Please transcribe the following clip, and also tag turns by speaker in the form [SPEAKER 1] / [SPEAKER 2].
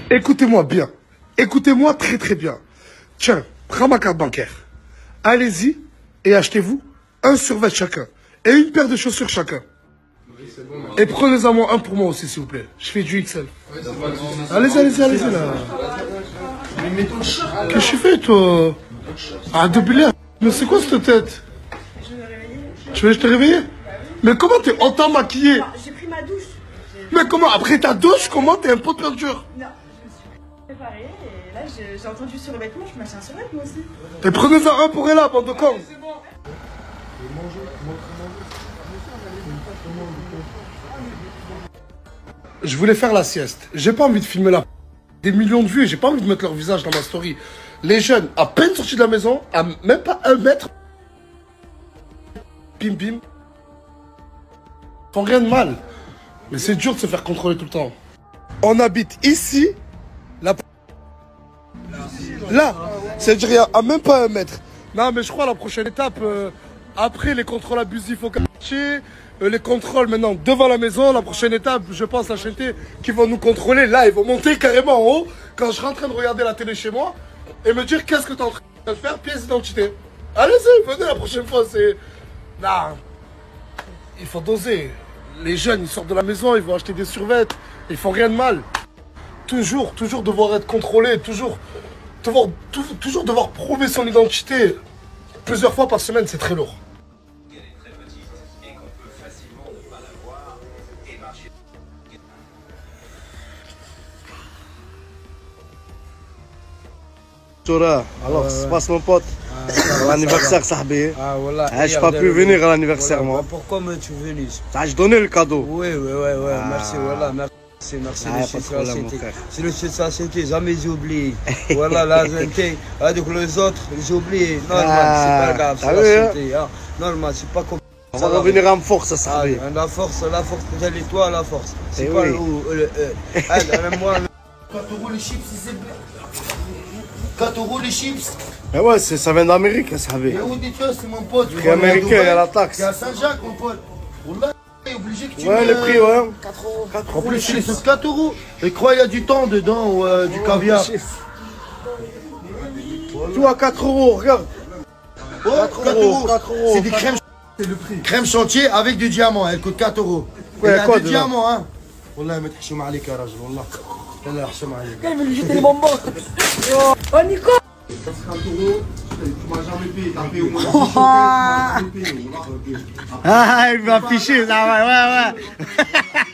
[SPEAKER 1] Écoutez-moi bien. Écoutez-moi très très bien. Tiens, prends ma carte bancaire. Allez-y et achetez-vous un survêt chacun. Et une paire de chaussures chacun. Et prenez-en moi un pour moi aussi, s'il vous plaît. Je fais du XL. Allez-y, là. Qu'est-ce que tu fais, toi? Ah, depuis là. Mais c'est quoi cette tête?
[SPEAKER 2] Je vais me réveiller.
[SPEAKER 1] Tu veux que je te réveille? Mais comment t'es autant maquillée?
[SPEAKER 2] J'ai pris ma douche.
[SPEAKER 1] Mais comment? Après ta douche, comment t'es un pot de peinture?
[SPEAKER 2] Non, je me suis préparée et là j'ai entendu sur le vêtement, je m'achète un survêt moi aussi.
[SPEAKER 1] Et prenez-en un pour Ella, bande de cons. Je voulais faire la sieste. J'ai pas envie de filmer là. Des millions de vues, j'ai pas envie de mettre leur visage dans ma story. Les jeunes, à peine sortis de la maison, à même pas 1 mètre. Bim bim. Ils font rien de mal. Mais c'est dur de se faire contrôler tout le temps. On habite ici, là, c'est-à-dire à même pas 1 mètre. Non mais je crois la prochaine étape, après les contrôles abusifs au quartier, les contrôles maintenant devant la maison, la prochaine étape, je pense la chaîneté qui vont nous contrôler, là ils vont monter carrément en haut, quand je serai en train de regarder la télé chez moi, et me dire qu'est-ce que tu es en train de faire, pièce d'identité. Allez-y, venez la prochaine fois, c'est... Non, il faut doser. Les jeunes, ils sortent de la maison, ils vont acheter des survêtements, ils font rien de mal. Toujours devoir être contrôlé, toujours devoir prouver son identité. Plusieurs fois par semaine, c'est très lourd.
[SPEAKER 3] Alors, ça se passe mon pote. L'anniversaire, Sahbi.
[SPEAKER 4] Ah voilà.
[SPEAKER 3] Je n'ai pas pu venir à l'anniversaire, moi.
[SPEAKER 4] Pourquoi m'es-tu venu?
[SPEAKER 3] Je donnais le cadeau.
[SPEAKER 4] Oui, merci, voilà, merci le chef de la société. C'est le chef de la société, jamais j'ai oublié. Voilà, la société, donc les autres, j'ai oublié. Normal, c'est pas grave, c'est la société. Normal, c'est pas comme...
[SPEAKER 3] On va revenir en force, Sahbi.
[SPEAKER 4] La force, peut-être toi, la force. C'est pas le moi.
[SPEAKER 5] 4 € les chips, c'est 4 € les chips.
[SPEAKER 3] Mais ouais, ça vient d'Amérique, Sahbi.
[SPEAKER 5] Et où dis-tu, c'est mon pote.
[SPEAKER 3] Le prix américain, il y a la taxe.
[SPEAKER 5] C'est à Saint-Jacques, mon pote. Wallah, il est obligé que tu
[SPEAKER 3] ouais, le prix, ouais.
[SPEAKER 5] 4 €.
[SPEAKER 3] 4
[SPEAKER 5] En
[SPEAKER 3] €
[SPEAKER 5] plus,
[SPEAKER 3] les
[SPEAKER 5] c'est
[SPEAKER 3] chips.
[SPEAKER 5] 4 €. Et crois, il y a du thon dedans, ou du caviar.
[SPEAKER 3] Tout à 4 €, regarde.
[SPEAKER 5] Oh, 4 €.
[SPEAKER 3] 4 €.
[SPEAKER 5] C'est des crèmes. C'est le prix. Crème chantier avec du diamant, elle coûte 4 €.
[SPEAKER 3] Ouais,
[SPEAKER 5] il y a
[SPEAKER 3] quoi
[SPEAKER 5] du
[SPEAKER 3] dedans?
[SPEAKER 5] diamant, hein. Wallah, mais t'hachim عليك يا راجل والله. والله حشم عليك.
[SPEAKER 2] Il veut lui jeter les bonbons. Oh Nico.
[SPEAKER 5] Ça sera 4 €. Tu m'as jamais payé, t'as payé au moins 10 €, tu m'as jamais payé.
[SPEAKER 3] Ah, il va afficher, ça, ouais.